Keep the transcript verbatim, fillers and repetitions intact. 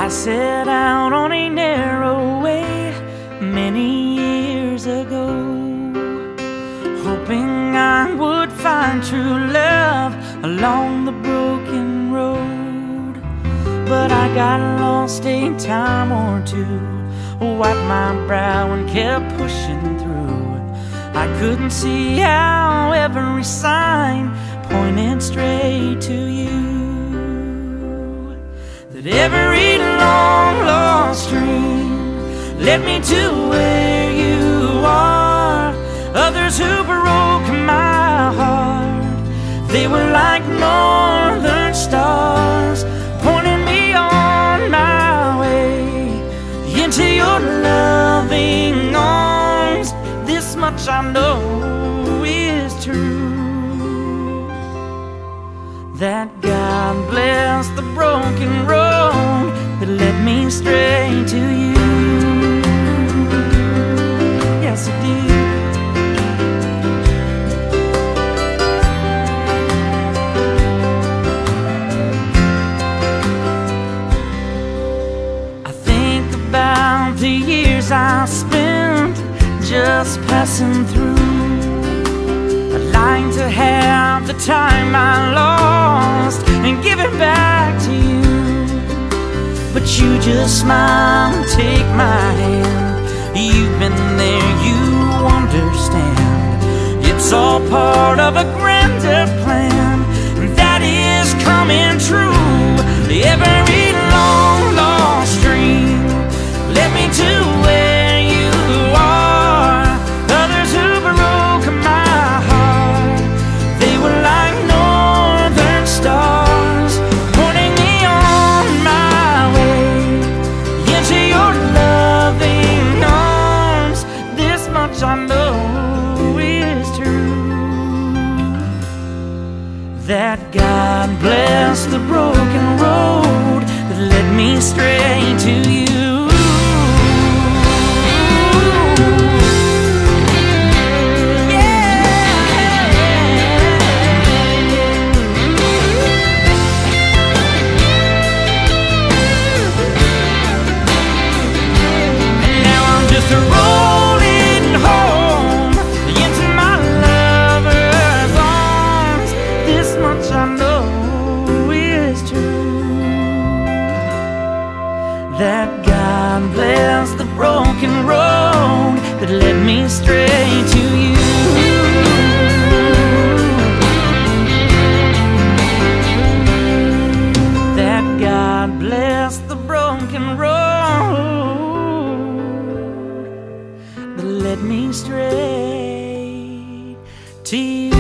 I set out on a narrow way many years ago, hoping I would find true love along the broken road. But I got lost a time or two, wiped my brow and kept pushing through. I couldn't see how every sign pointed straight to you, that every long lost dream led me to where you are. Others who broke my heart, they were like northern stars, pointing me on my way into your loving arms. This much I know is true, that God bless the broken road that led me straight to you. Yes, it did. I think about the years I spent just passing through. I'd like to have the time I lost and give it back to you, but you just smile and take my hand. You've been there, you understand. It's all part of a grander plan that is coming true. Every long lost dream led me to where you are. Others who broke my heart, they were like northern stars, pointing me on my way into your loving arms. This much I know is true, that God bless the broken road that led me straight to you. Rolling home into my lover's arms. This much I know is true, that God bless the broken road that led me straight to you. That God bless the broken road that led me straight to you.